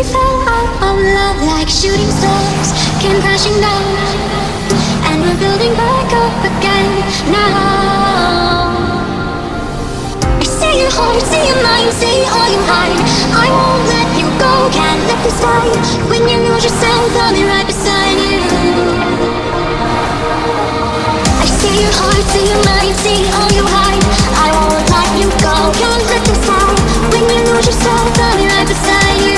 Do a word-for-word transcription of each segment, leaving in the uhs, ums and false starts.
fell out of love like shooting stars came crashing down, and we're building back up again now. I see your heart, see your mind, see all you hide. I won't let you go, can't let this die. When you lose yourself, I'll be right beside you. I see your heart, see your mind, see all you hide. I won't let you go, can't let this die. When you lose yourself, I'll be right beside you.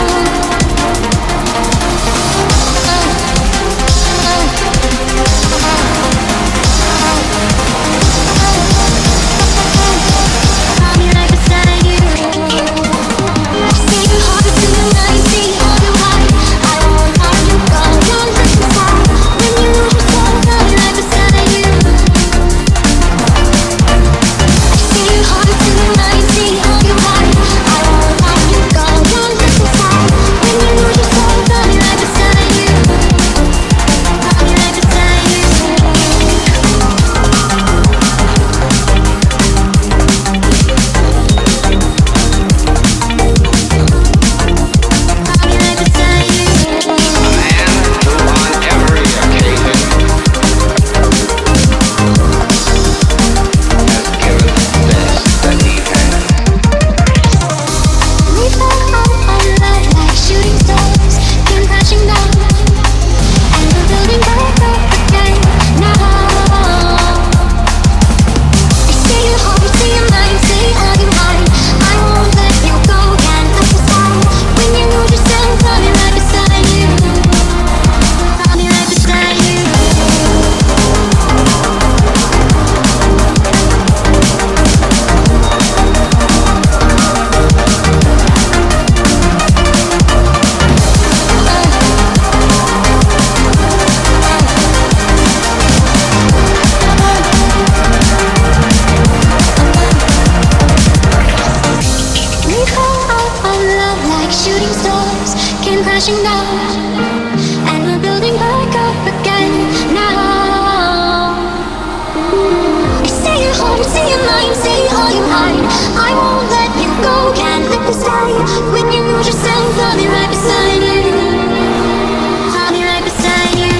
Crashing down, and we're building back up again now. I see your heart, see your mind, see all you hide. I won't let you go, can't let this die. When you lose yourself, I'll be right beside you. I'll be right beside you.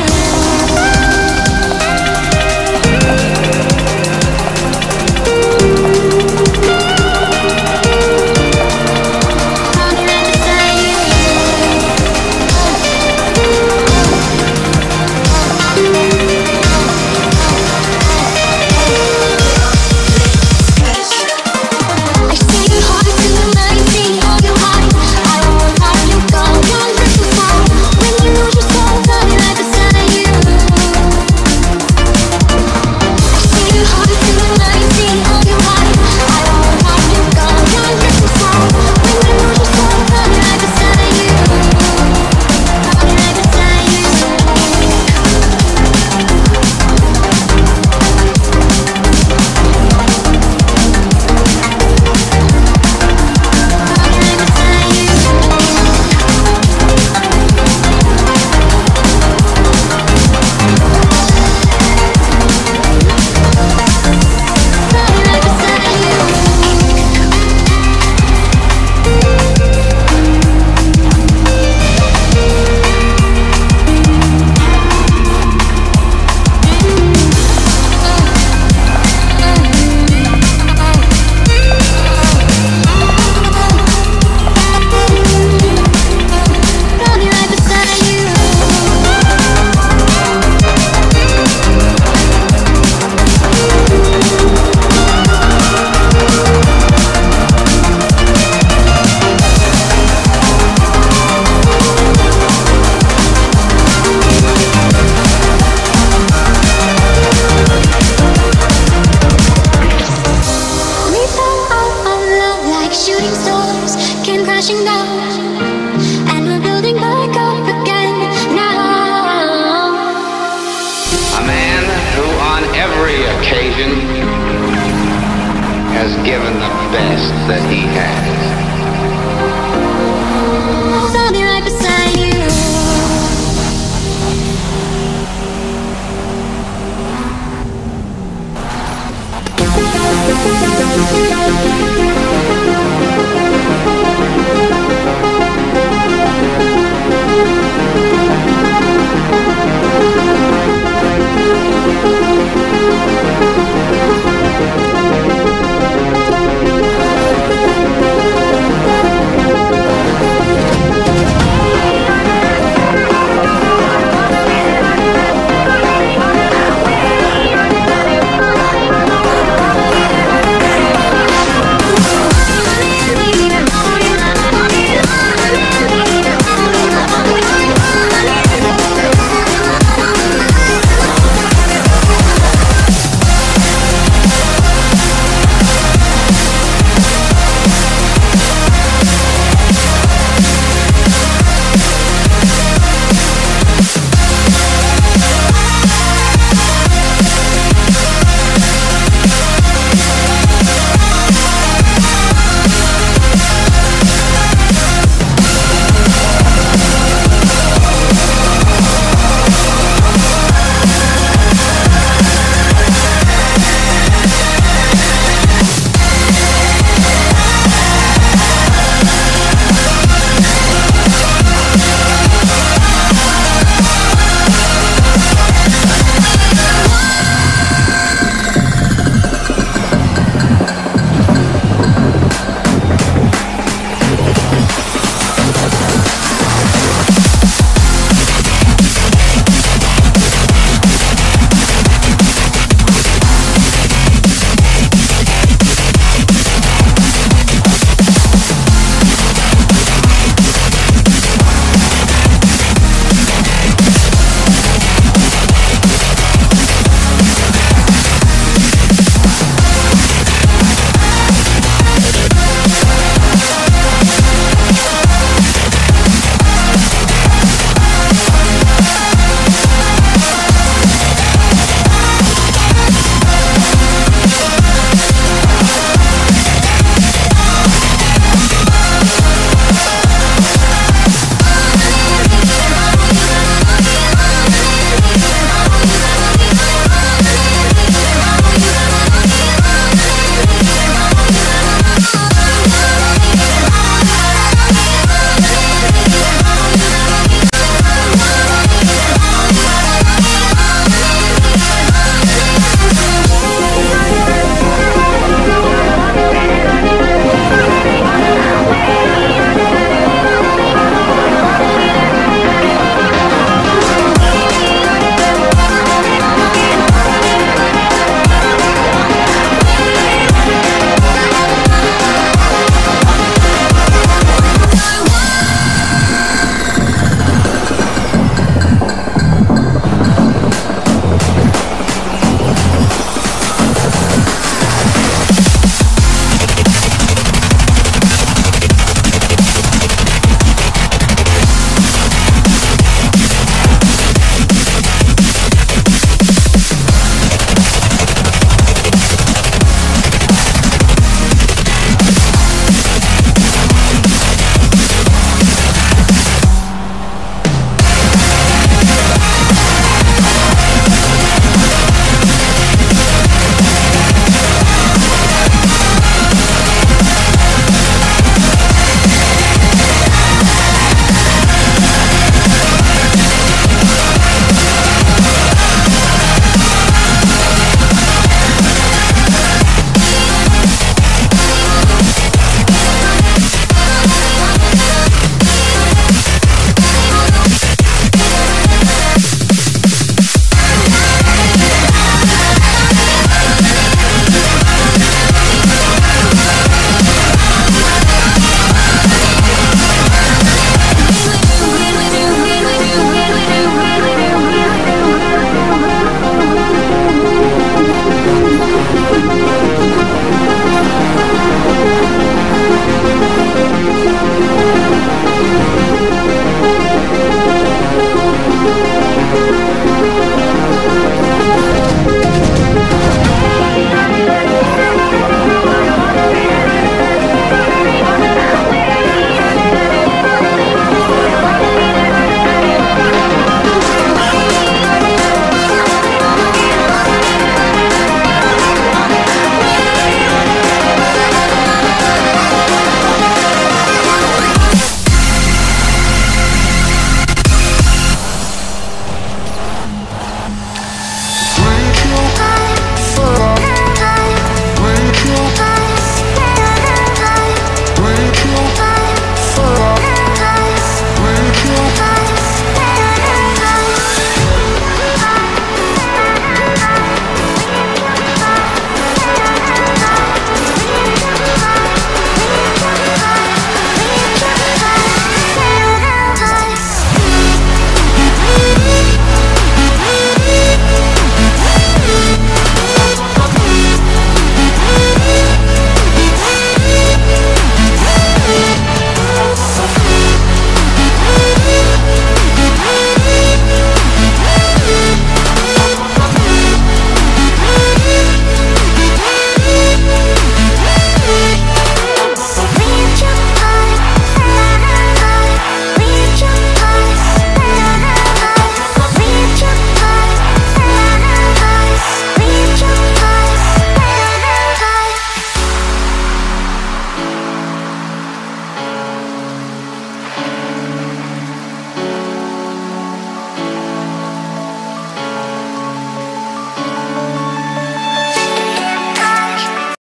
Crashing down, and we're building back up again now. A man who on every occasion has given the best that he has.